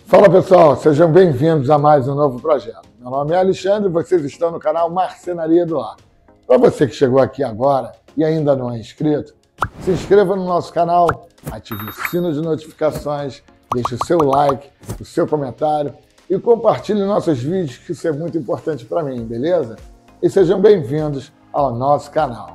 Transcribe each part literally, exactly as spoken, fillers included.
Fala pessoal, sejam bem-vindos a mais um novo projeto. Meu nome é Alexandre e vocês estão no canal Marcenaria do Lar. Para você que chegou aqui agora e ainda não é inscrito, se inscreva no nosso canal, ative o sino de notificações, deixe o seu like, o seu comentário e compartilhe nossos vídeos, que isso é muito importante para mim, beleza? E sejam bem-vindos ao nosso canal.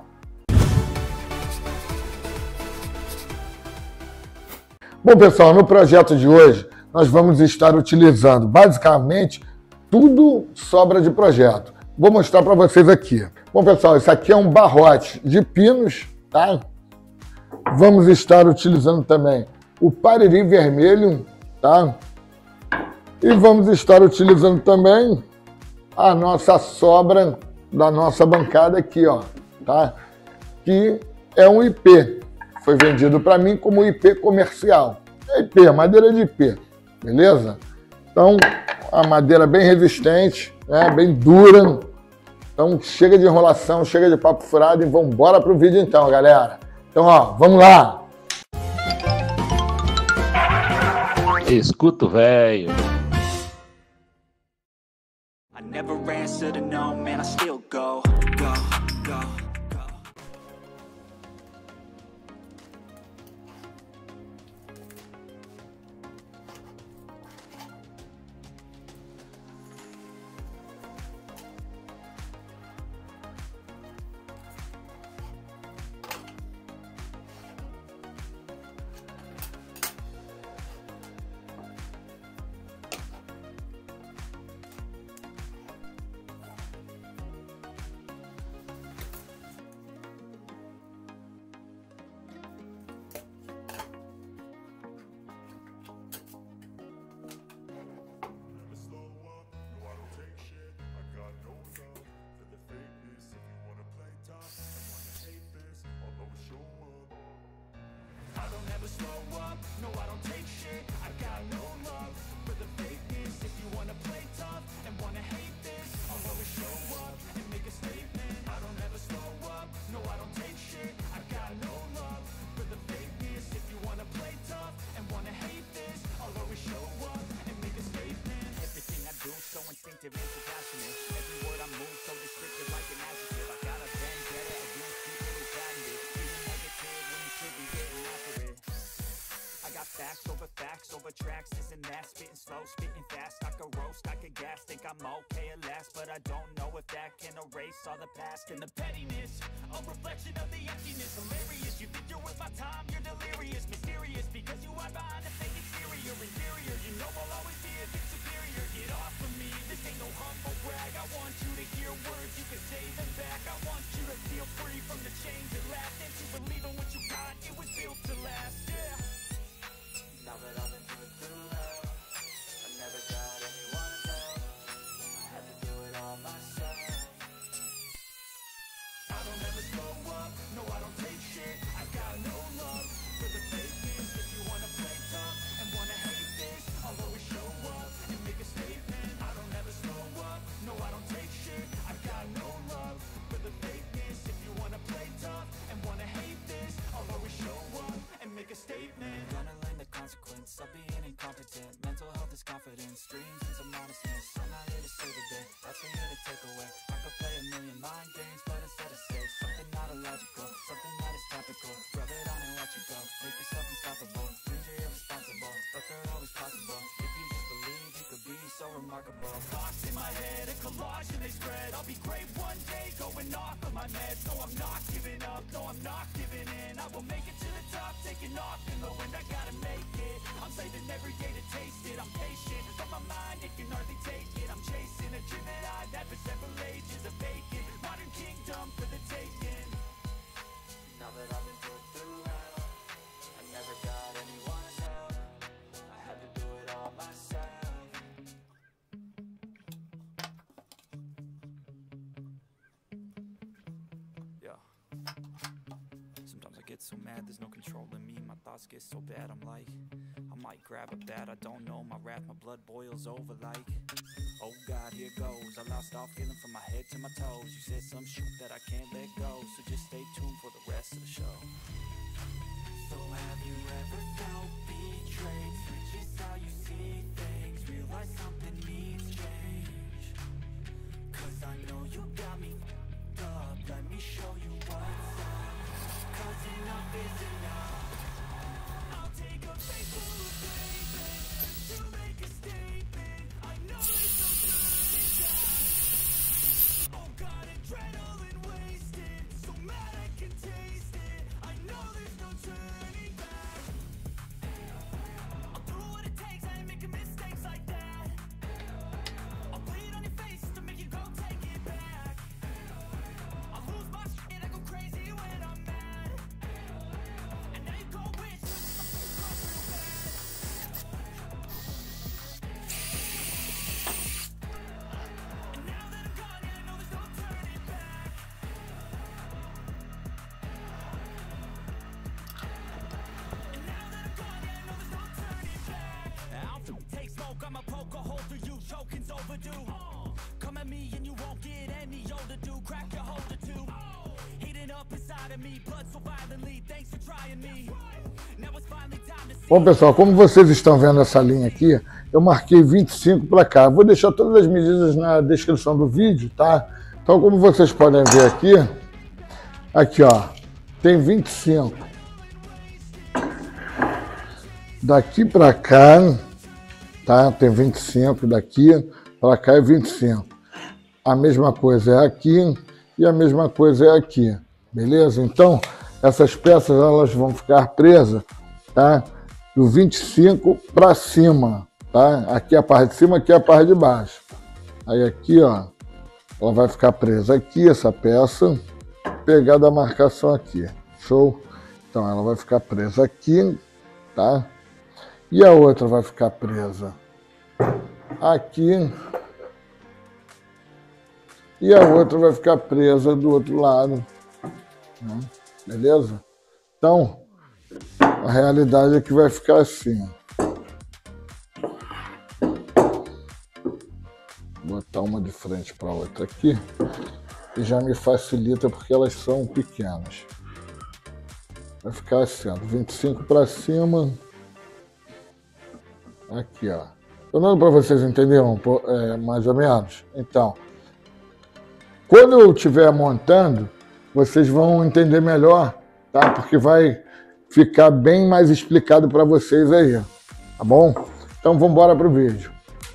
Bom pessoal, no projeto de hoje nós vamos estar utilizando basicamente tudo sobra de projeto. Vou mostrar para vocês aqui. Bom pessoal, isso aqui é um barrote de pinos, tá? Vamos estar utilizando também o pariri vermelho, tá? E vamos estar utilizando também a nossa sobra da nossa bancada aqui, ó, tá? Que é um I P. Foi vendido para mim como I P comercial. É I P, madeira de I P. Beleza? Então, a madeira bem resistente, né? Bem dura. Então, chega de enrolação, chega de papo furado e vamos embora pro vídeo então, galera. Então, ó, vamos lá! Escuta, velho. I never answer to no, man, I still go, go, go. Slow up, no I don't take shit, I got no love for the fakeness. If you wanna play tough and wanna hate this, I'll always show up and make a statement. I don't ever slow up, no I don't take shit, I got no love for the fakeness. If you wanna play tough and wanna hate this, I'll always show up and make a statement. Everything I do so instinctive and so passionate, every word I move so descriptive like an adjective. I got a vendetta against people who patent it, being negative when you should be getting after it. I got facts over facts over tracks, this and that, spitting slow, spitting fast. I could roast, I could gas, think I'm okay at last, but I don't know if that can erase all the past. And the pettiness, a reflection of the emptiness. Hilarious, you think you're worth my time, you're delirious. Mysterious, because you hide behind a fake exterior. Inferior, you know I'll always be a bit superior. Get off of me, this ain't no humble brag. I want you to hear words, you can say them back. I want you to feel free from the chains that last, and to believe in what you got, it was built to last, yeah. Now that I've been put through hell, I never got anyone's help, I had to do it all myself. I don't ever slow up, no I don't take shit, I got no love for the fakeness. If you wanna play tough and wanna hate this, I'll always show up and make a statement. I don't ever slow up, no I don't take shit, I got no love for the fakeness. If you wanna play tough and wanna hate this, I'll always show up and make a statement. Gonna learn the consequence of being incompetent. Mental health is confidence, dreams and some honestness. I'm not here to save the day, that's for you to take away. I could play a million mind games, but instead of say something not illogical, something that is topical. Rub it on and watch it go, make yourself unstoppable. Dreams are irresponsible, but they're always possible. If you just believe, you could be so remarkable. Thoughts in my head, a collage and they spread. I'll be great one day, going off of my meds. No, I'm not giving up, no, I'm not giving in. I will make it to the top, taking off in the wind. I gotta make it, I'm saving every day to taste it. I'm patient, but my mind, it can hardly take it. I'm chasing a dream that I've had for several ages. A vacant, modern kingdom for the taking. Now that I've been put through hell, I never got anyone's help, I had to do it all myself. Yeah. Sometimes I get so mad, there's no control in me. My thoughts get so bad, I'm like, I might grab a bat, I don't know my wrath, my blood boils over like, oh God, here goes. I lost all feeling from my head to my toes. You said some shit that I can't let go, so just stay tuned for the rest of the show. So have you ever felt betrayed? Switches how you see things. Bom, pessoal, como vocês estão vendo essa linha aqui, eu marquei vinte e cinco para cá. Vou deixar todas as medidas na descrição do vídeo, tá? Então, como vocês podem ver aqui, aqui, ó, tem vinte e cinco. Daqui para cá, tá? Tem vinte e cinco, daqui para cá é vinte e cinco. A mesma coisa é aqui e a mesma coisa é aqui, beleza? Então, essas peças elas vão ficar presas, tá? Do vinte e cinco para cima, tá? Aqui é a parte de cima, aqui é a parte de baixo. Aí aqui, ó, ela vai ficar presa aqui, essa peça, pegada a marcação aqui, show? Então ela vai ficar presa aqui, tá? E a outra vai ficar presa aqui. E a outra vai ficar presa do outro lado, né? Beleza? Então, a realidade é que vai ficar assim. Vou botar uma de frente para a outra aqui, e já me facilita porque elas são pequenas. Vai ficar assim, ó, vinte e cinco para cima. Aqui, ó. Tô dando para vocês entenderem é, mais ou menos? Então, quando eu estiver montando, vocês vão entender melhor, tá? Porque vai ficar bem mais explicado para vocês aí, tá bom? Então vamos embora pro vídeo.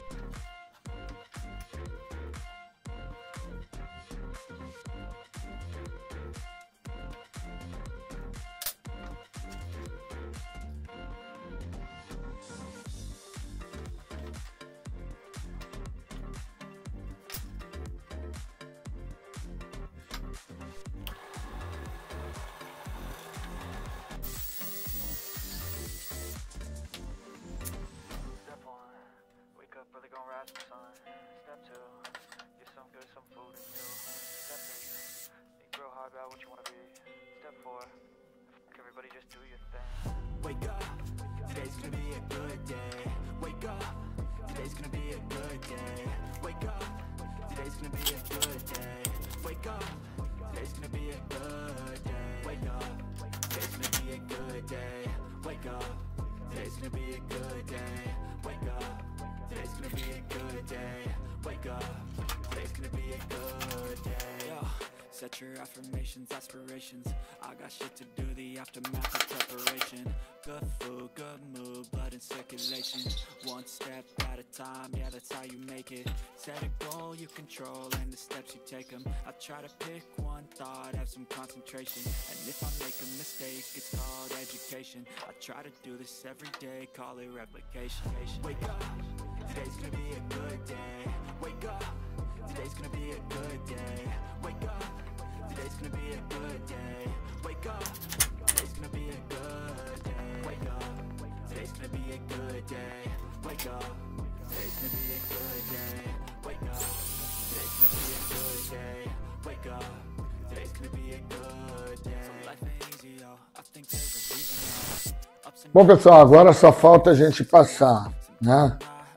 Really gonna rise to the sun. Step two, get some good, some food in you. Step three, think real hard about what you wanna be. Step four, everybody just do your thing. Wake up, today's gonna be a good day. Wake up, today's gonna be a good day. Wake up, today's gonna be a good day. Wake up, today's gonna be a good day. Wake up, today's gonna be a good day. Wake up, today's gonna be a good day. Wake up. Today's gonna be a good day. Wake up. Today's gonna be a good day. Yo, set your affirmations, aspirations. I got shit to do, the aftermath of preparation. Good food, good mood, blood in circulation. One step at a time, yeah, that's how you make it. Set a goal you control and the steps you take them. I try to pick one thought, have some concentration. And if I make a mistake, it's called education. I try to do this every day, call it replication. Wake up. Today's gonna be a good day. Wake up. Today's gonna be a good day. Wake up. Today's gonna be a good day. Wake up. Today's gonna be a good day. Wake up. Today's gonna be a good day. Wake up. Today's gonna be a good day. Wake up. Today's gonna be a good day. Wake up. Today's gonna be a good day. So life ain't easy, yo. I think there's a reason. Bom, pessoal, agora só falta a gente passar, né,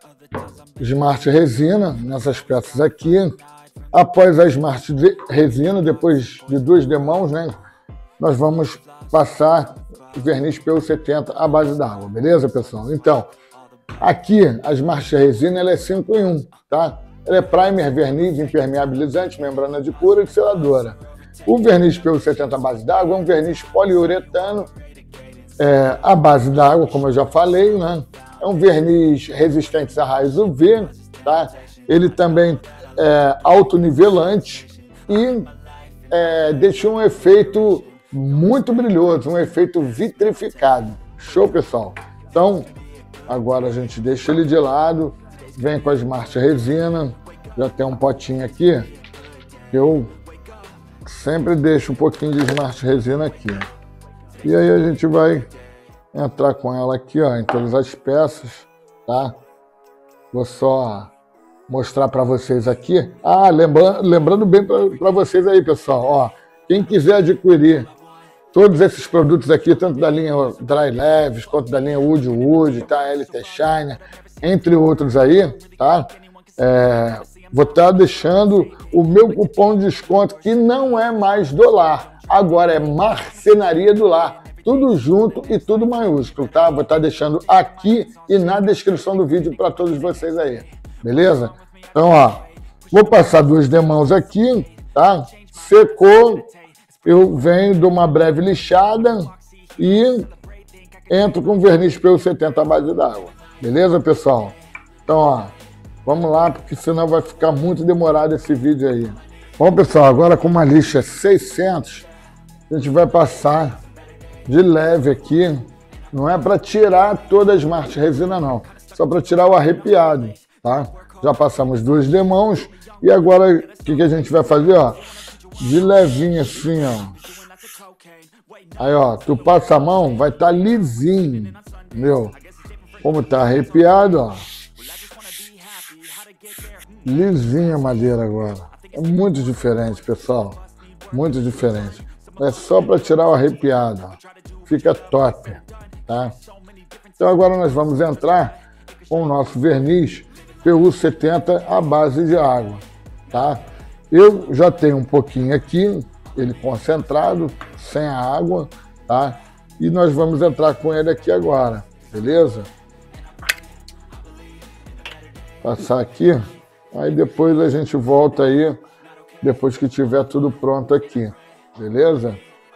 Smart Resina nessas peças aqui. Após a Smart Resina, depois de duas demãos, né, nós vamos passar o verniz P U setenta à base d'água, beleza, pessoal? Então, aqui a Smart Resina ela é cinco em um, tá? Ela é primer, verniz, impermeabilizante, membrana de cura e seladora. O verniz P U setenta à base d'água é um verniz poliuretano é, à base d'água, como eu já falei, né? É um verniz resistente a raios U V, tá? Ele também é autonivelante e é, deixa um efeito muito brilhoso, um efeito vitrificado. Show, pessoal? Então, agora a gente deixa ele de lado, vem com a Smart Resina, já tem um potinho aqui, eu sempre deixo um pouquinho de Smart Resina aqui. E aí a gente vai entrar com ela aqui, ó, em todas as peças, tá? Vou só mostrar para vocês aqui. Ah, lembrando, lembrando bem para vocês aí, pessoal, ó, quem quiser adquirir todos esses produtos aqui, tanto da linha Dry Leves, quanto da linha Wood Wood, tá? L T Shine, entre outros aí, tá? É, vou estar deixando o meu cupom de desconto, que não é mais dólar. agora é Marcenaria do Lar. Tudo junto e tudo maiúsculo, tá? Vou estar deixando aqui e na descrição do vídeo para todos vocês aí, beleza? Então, ó, vou passar duas demãos aqui, tá? Secou, eu venho de uma breve lixada e entro com verniz P U setenta à base d'água, beleza, pessoal? Então, ó, vamos lá, porque senão vai ficar muito demorado esse vídeo aí. Bom, pessoal, agora com uma lixa seiscentos, a gente vai passar de leve aqui, não é para tirar toda a Smart Resina não, só para tirar o arrepiado, tá? Já passamos duas demãos e agora o que, que a gente vai fazer, ó? De levinho assim, ó. Aí, ó, tu passa a mão, vai estar tá lisinho, entendeu? Como tá arrepiado, ó. Lisinha a madeira agora. É muito diferente, pessoal, muito diferente. É só para tirar o arrepiado, ó. Fica top, tá? Então agora nós vamos entrar com o nosso verniz P U setenta à base de água, tá? Eu já tenho um pouquinho aqui, ele concentrado, sem a água, tá? E nós vamos entrar com ele aqui agora, beleza? Passar aqui, aí depois a gente volta aí, depois que tiver tudo pronto aqui, beleza?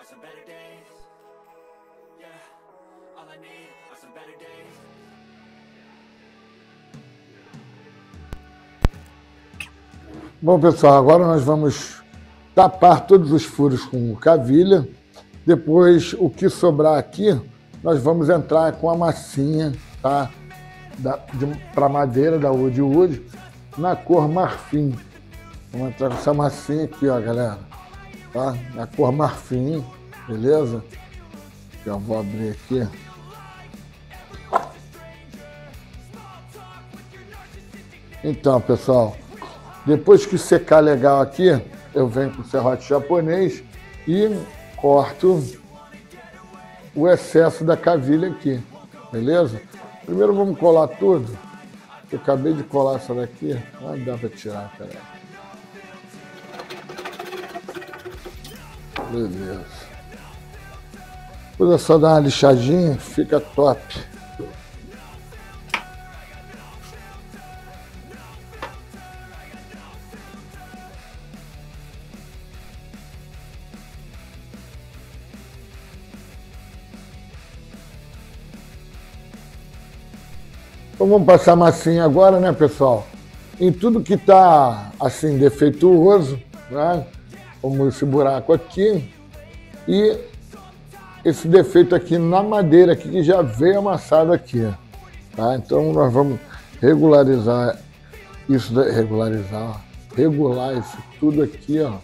Bom, pessoal, agora nós vamos tapar todos os furos com cavilha. Depois, o que sobrar aqui, nós vamos entrar com a massinha, tá? Para madeira da Wood Wood, na cor marfim. Vamos entrar com essa massinha aqui, ó, galera. Tá? Na cor marfim, beleza? Já vou abrir aqui. Então, pessoal, depois que secar legal aqui, eu venho com o serrote japonês e corto o excesso da cavilha aqui, beleza? Primeiro vamos colar tudo. Eu acabei de colar essa daqui, não dá para tirar, peraí. Beleza. Depois é só dar uma lixadinha, fica top. Então vamos passar a massinha agora, né, pessoal? Em tudo que tá assim defeituoso, né? Como esse buraco aqui e esse defeito aqui na madeira aqui que já veio amassado aqui, tá? Então nós vamos regularizar isso, regularizar, ó, regular isso tudo aqui, ó.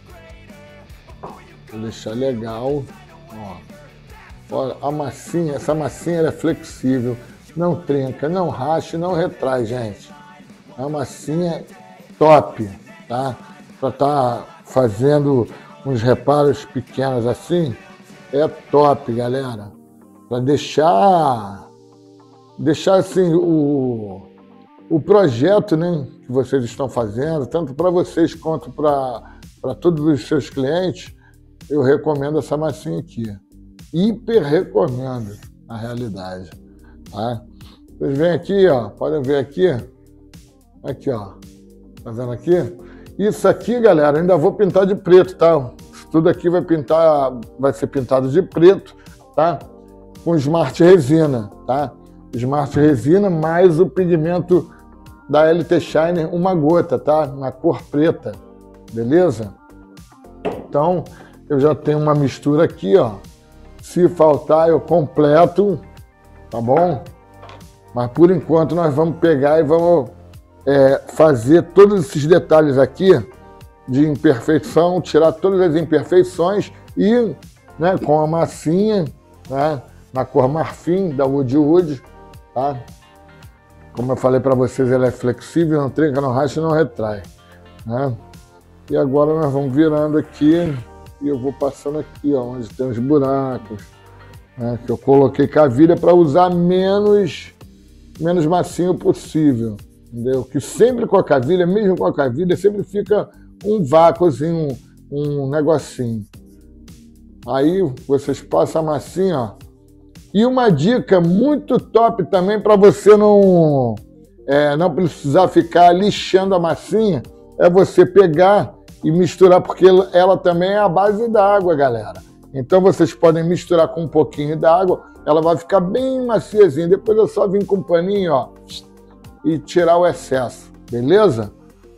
Vou deixar legal, ó. Olha, a massinha, essa massinha ela é flexível. Não trinca, não racha, não retrai, gente. É uma massinha top, tá? Para estar fazendo uns reparos pequenos assim, é top, galera. Para deixar, deixar assim o, o projeto, né, que vocês estão fazendo, tanto para vocês quanto para todos os seus clientes, eu recomendo essa massinha aqui. Hiper recomendo, na realidade. Tá? Vocês veem aqui, ó, podem ver aqui, aqui, ó, tá vendo aqui? Isso aqui, galera, ainda vou pintar de preto, tá? Isso tudo aqui vai pintar, vai ser pintado de preto, tá? Com Smart Resina, tá? Smart Resina mais o pigmento da L T Shiner, uma gota, tá? Na cor preta, beleza? Então, eu já tenho uma mistura aqui, ó. Se faltar, eu completo. Tá bom? Mas por enquanto nós vamos pegar e vamos é, fazer todos esses detalhes aqui de imperfeição, tirar todas as imperfeições e, né, com a massinha, né, na cor marfim da Wood Wood, tá? Como eu falei para vocês, ela é flexível, não trinca, não racha e não retrai, né? E agora nós vamos virando aqui e eu vou passando aqui, ó, onde tem os buracos. Né, que eu coloquei cavilha para usar menos, menos massinho possível, entendeu? Que sempre com a cavilha, mesmo com a cavilha, sempre fica um vácuozinho, um, um negocinho. Aí vocês passam a massinha, ó. E uma dica muito top também para você não, é, não precisar ficar lixando a massinha, é você pegar e misturar, porque ela também é a base da água, galera. Então vocês podem misturar com um pouquinho d'água, ela vai ficar bem maciazinha. Depois é só vir com um paninho, ó, e tirar o excesso, beleza?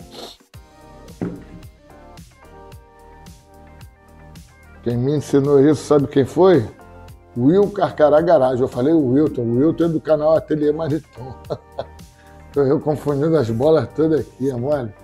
Quem me ensinou isso, sabe quem foi? Will Carcará Garage. Eu falei o Wilton. O Wilton é do canal Ateliê Mariton. Estou eu confundindo as bolas todas aqui, amor.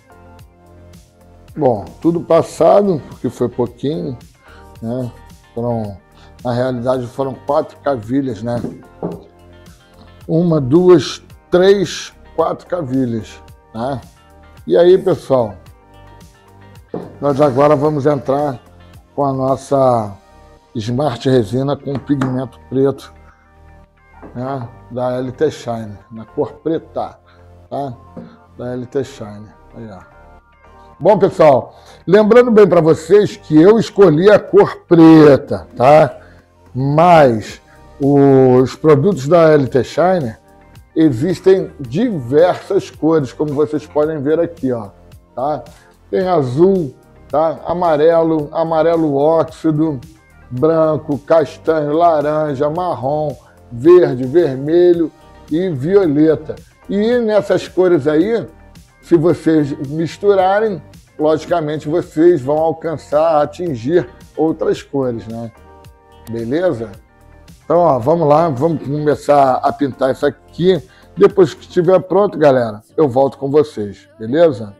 Bom, tudo passado, porque foi pouquinho, né? Foram, na realidade foram quatro cavilhas, né? Uma, duas, três, quatro cavilhas, né? E aí, pessoal, nós agora vamos entrar com a nossa Smart Resina com pigmento preto, né, da L T Shine, na cor preta, tá? Da L T Shine. Aí, ó. Bom, pessoal, lembrando bem para vocês que eu escolhi a cor preta, tá? Mas os produtos da L T Shine existem diversas cores, como vocês podem ver aqui, ó, tá? Tem azul, tá? Amarelo, amarelo óxido, branco, castanho, laranja, marrom, verde, vermelho e violeta. E nessas cores aí, se vocês misturarem, logicamente vocês vão alcançar, atingir outras cores, né? Beleza? Então, ó, vamos lá, vamos começar a pintar isso aqui. Depois que estiver pronto, galera, eu volto com vocês, beleza?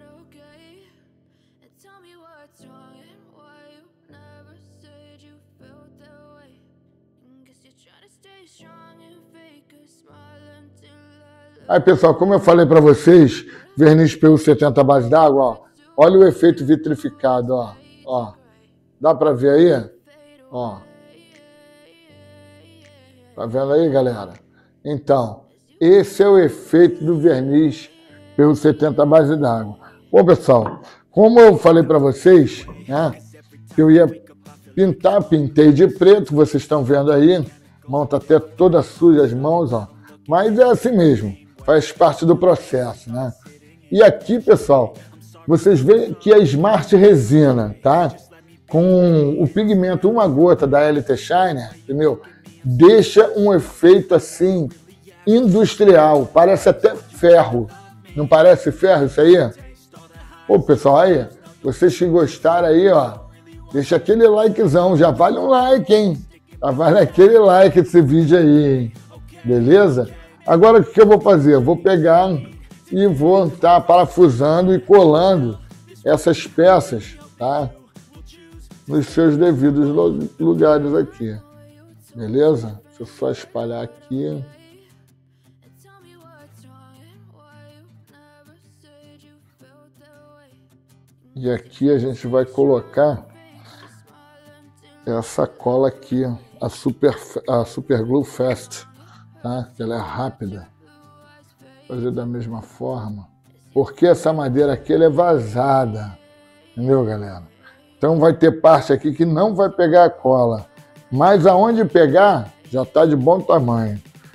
Aí, pessoal, como eu falei para vocês, verniz P U setenta base d'água, ó. Olha o efeito vitrificado, ó. Ó. Dá para ver aí? Ó. Tá vendo aí, galera? Então, esse é o efeito do verniz P U setenta base d'água. Bom, pessoal, como eu falei para vocês, né, que eu ia pintar, pintei de preto, vocês estão vendo aí, a mão tá até toda suja as mãos, ó. Mas é assim mesmo, faz parte do processo, né? E aqui, pessoal, vocês veem que a Smart Resina, tá? Com o pigmento uma gota da L T Shine, entendeu? Deixa um efeito assim industrial, parece até ferro. Não parece ferro isso aí? Pô, pessoal, aí, vocês que gostaram aí, ó, deixa aquele likezão, já vale um like, hein? Já vale aquele like esse vídeo aí, hein? Beleza? Agora o que eu vou fazer? Eu vou pegar e vou estar tá parafusando e colando essas peças, tá? Nos seus devidos lugares aqui. Beleza? Deixa eu só espalhar aqui. E aqui a gente vai colocar essa cola aqui, a Super, a Super Glue Fast, tá? Que ela é rápida. Vou fazer da mesma forma. Porque essa madeira aqui ela é vazada. Entendeu, galera? Então vai ter parte aqui que não vai pegar a cola. Mas aonde pegar, já está de bom tamanho.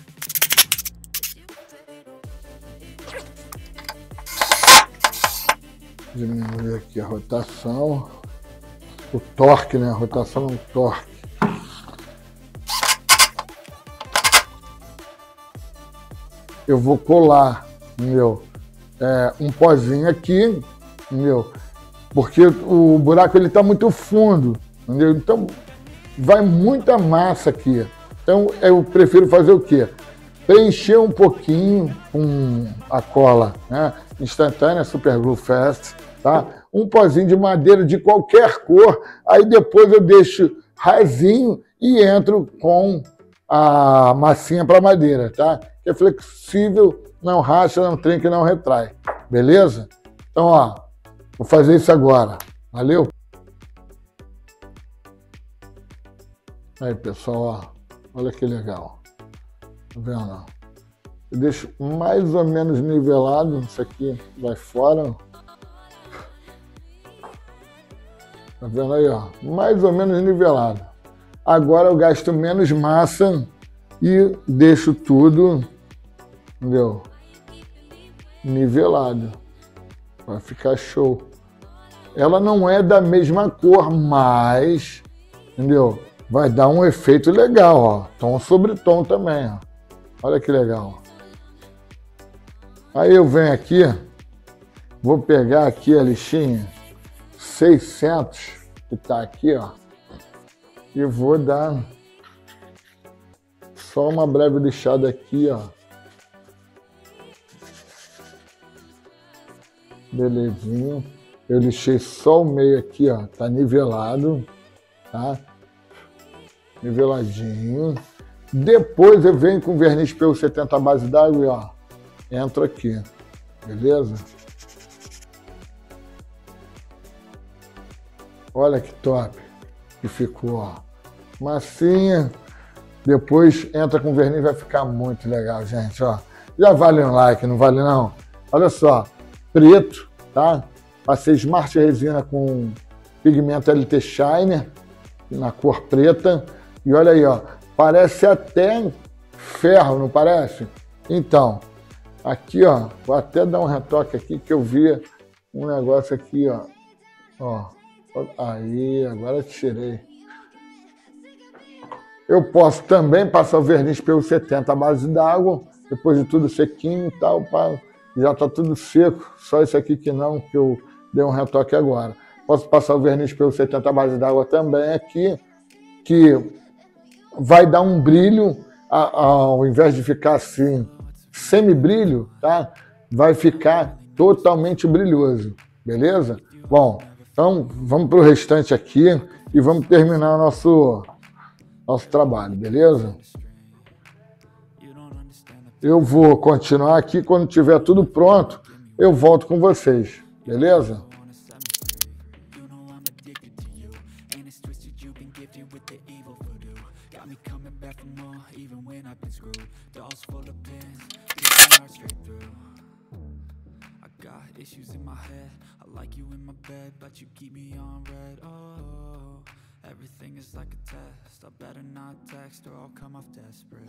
Diminuir aqui a rotação. O torque, né? A rotação é o torque. Eu vou colar, entendeu? É, um pozinho aqui, entendeu? Porque o buraco ele está muito fundo, entendeu? Então vai muita massa aqui. Então eu prefiro fazer o quê? Preencher um pouquinho com a cola, né? Instantânea Super Glue Fast, tá? Um pozinho de madeira de qualquer cor, aí depois eu deixo rasinho e entro com a massinha para madeira, tá? Que é flexível, não racha, não trinca e não retrai, beleza? Então, ó, vou fazer isso agora, valeu? Aí, pessoal, ó, olha que legal, tá vendo? Eu deixo mais ou menos nivelado, isso aqui vai fora. Tá vendo aí, ó? Mais ou menos nivelado. Agora eu gasto menos massa e deixo tudo, entendeu? Nivelado. Vai ficar show. Ela não é da mesma cor, mas, entendeu? Vai dar um efeito legal, ó. Tom sobre tom também, ó. Olha que legal. Aí eu venho aqui, vou pegar aqui a lixinha seiscentos, que tá aqui, ó. E vou dar só uma breve lixada aqui, ó. Belezinha. Eu lixei só o meio aqui, ó. Tá nivelado, tá? Niveladinho. Depois eu venho com verniz P U setenta base d'água e, ó, entro aqui. Beleza? Olha que top que ficou, ó. Massinha. Depois entra com verniz, vai ficar muito legal, gente, ó. Já vale um like, não vale não? Olha só. Preto, tá? Passei Smart Resina com pigmento L T Shiner na cor preta. E olha aí, ó, parece até ferro, não parece? Então, aqui, ó, vou até dar um retoque aqui que eu vi um negócio aqui, ó. Ó, aí, agora tirei. Eu posso também passar o verniz P U setenta à base d'água, depois de tudo sequinho e tal, pá. Já tá tudo seco, só esse aqui que não, que eu dei um retoque agora. Posso passar o verniz P U setenta à base d'água também aqui, que vai dar um brilho, ao invés de ficar assim, semi-brilho, tá? Vai ficar totalmente brilhoso, beleza? Bom, então vamos para o restante aqui e vamos terminar nosso, nosso trabalho, beleza? Eu vou continuar aqui, quando tiver tudo pronto, eu volto com vocês, beleza? Everything is like a test. I better not text or I'll come off desperate.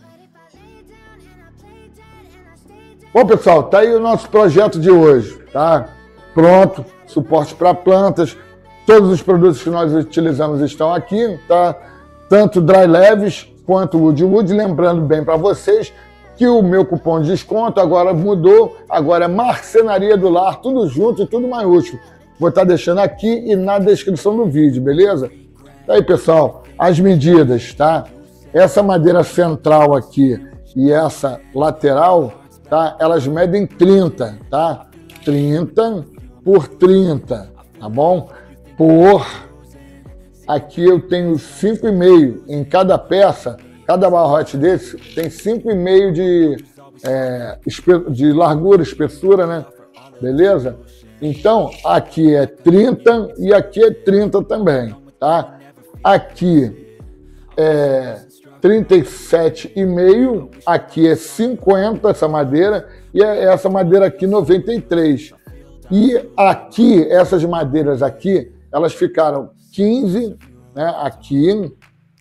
Bom, pessoal, tá aí o nosso projeto de hoje, tá? Pronto, suporte para plantas. Todos os produtos que nós utilizamos estão aqui, tá? Tanto dry leves quanto wood wood. Lembrando bem para vocês que o meu cupom de desconto agora mudou. Agora é Marcenaria do Lar, tudo junto e tudo maiúsculo. Vou estar deixando aqui e na descrição do vídeo, beleza? Aí, pessoal, as medidas, tá? Essa madeira central aqui e essa lateral, tá? Elas medem trinta, tá? trinta por trinta, tá bom? Por aqui eu tenho cinco e meio em cada peça, cada barrote desse tem cinco e meio de, é, de largura, espessura, né? Beleza? Então, aqui é trinta e aqui é trinta também, tá? Aqui é trinta e sete e meio, aqui é cinquenta essa madeira e essa madeira aqui noventa e três. E aqui, essas madeiras aqui, elas ficaram quinze, né, aqui,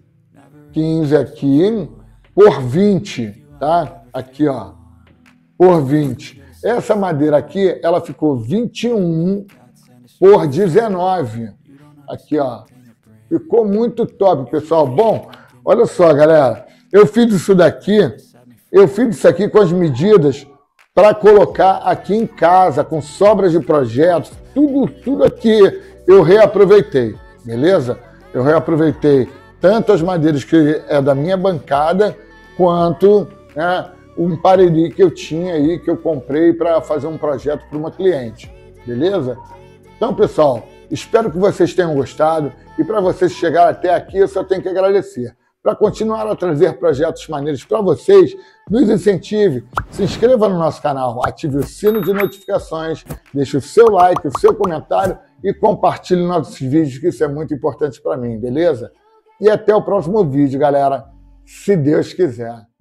quinze aqui, por vinte, tá? Aqui, ó, por vinte. Essa madeira aqui, ela ficou vinte e um por dezenove. Aqui, ó. Ficou muito top, pessoal. Bom, olha só, galera. Eu fiz isso daqui, eu fiz isso aqui com as medidas para colocar aqui em casa, com sobras de projetos, tudo, tudo aqui eu reaproveitei, beleza? Eu reaproveitei tanto as madeiras que é da minha bancada, quanto, né, um parelli que eu tinha aí, que eu comprei para fazer um projeto para uma cliente, beleza? Então, pessoal, espero que vocês tenham gostado e para vocês chegarem até aqui, eu só tenho que agradecer. Para continuar a trazer projetos maneiros para vocês, nos incentive, se inscreva no nosso canal, ative o sino de notificações, deixe o seu like, o seu comentário e compartilhe nossos vídeos, que isso é muito importante para mim, beleza? E até o próximo vídeo, galera, se Deus quiser.